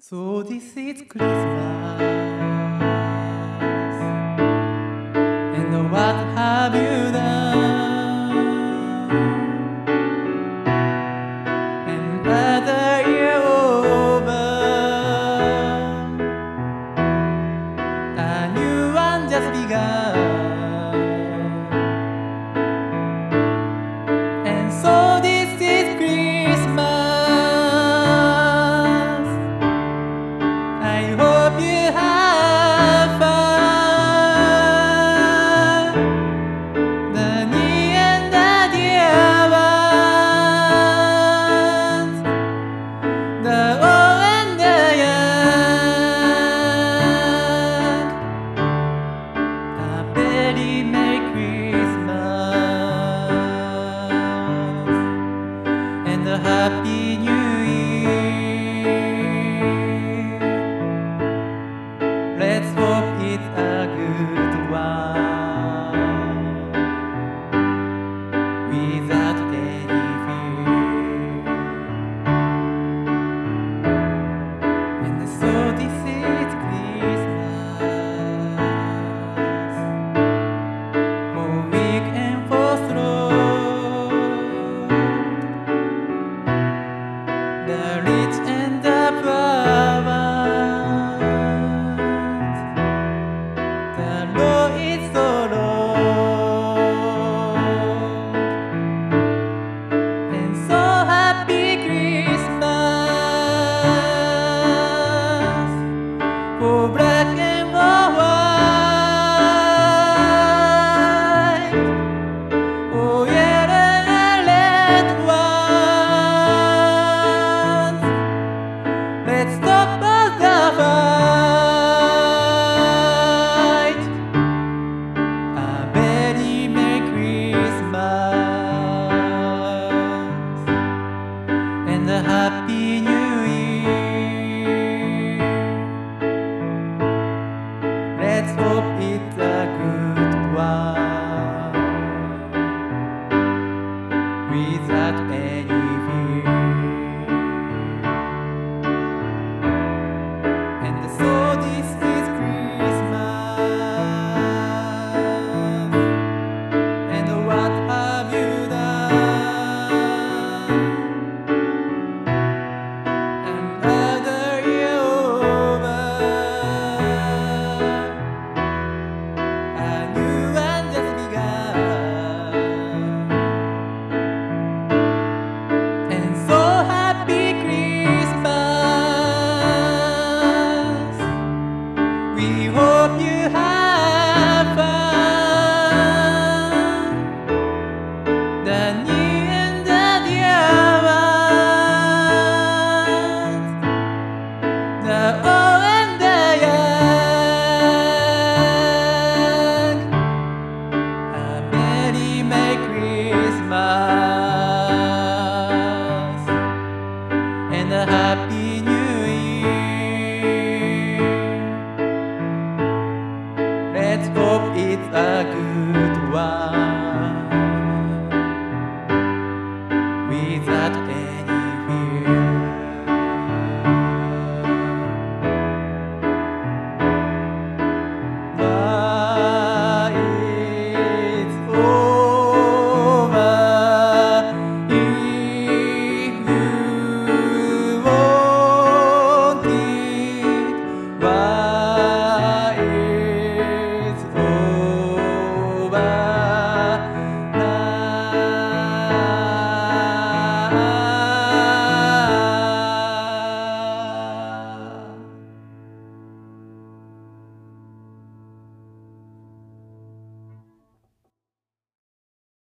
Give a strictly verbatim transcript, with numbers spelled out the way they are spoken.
So this is Christmas, and what have you done? Another year over, a new one just begun, and so this is Christmas. I hope you have fun. The near and the dear ones, the old and the young. A very Merry Christmas and a Happy New Year. Let's hope it's a good one, without any fear. And so this is Christmas, for weak and for strong, the rich and the poor ones. The road is so long, and so happy Christmas for black and for white, for yellow and red ones. Let's stop